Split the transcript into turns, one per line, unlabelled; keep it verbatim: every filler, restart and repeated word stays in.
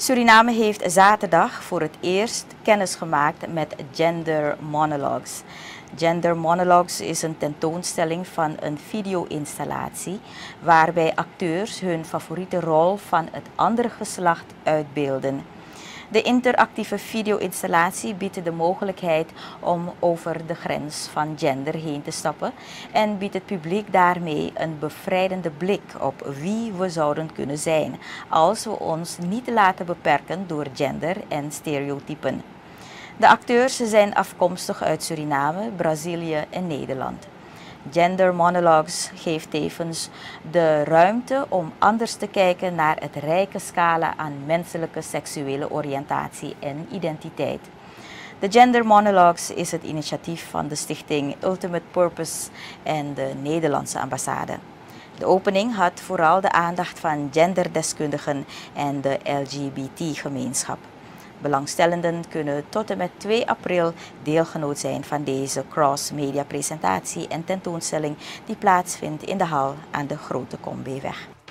Suriname heeft zaterdag voor het eerst kennis gemaakt met Gender Monologues. Gender Monologues is een tentoonstelling van een video-installatie waarbij acteurs hun favoriete rol van het andere geslacht uitbeelden. De interactieve video-installatie biedt de mogelijkheid om over de grens van gender heen te stappen en biedt het publiek daarmee een bevrijdende blik op wie we zouden kunnen zijn als we ons niet laten beperken door gender en stereotypen. De acteurs zijn afkomstig uit Suriname, Brazilië en Nederland. Gender Monologues geeft tevens de ruimte om anders te kijken naar het rijke scala aan menselijke seksuele oriëntatie en identiteit. De Gender Monologues is het initiatief van de stichting Ultimate Purpose en de Nederlandse ambassade. De opening had vooral de aandacht van genderdeskundigen en de L G B T-gemeenschap. Belangstellenden kunnen tot en met twee april deelgenoot zijn van deze cross-media presentatie en tentoonstelling die plaatsvindt in de hal aan de Grote Kombeeweg.